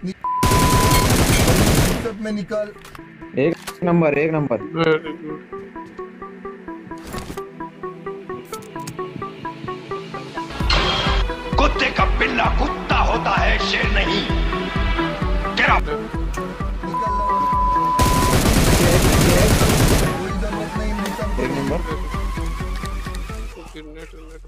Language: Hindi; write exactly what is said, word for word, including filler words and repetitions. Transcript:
में निकल। एक नंबर एक नंबर। कुत्ते का पिल्ला कुत्ता होता है, शेर नहीं। गिरा। एक नंबर।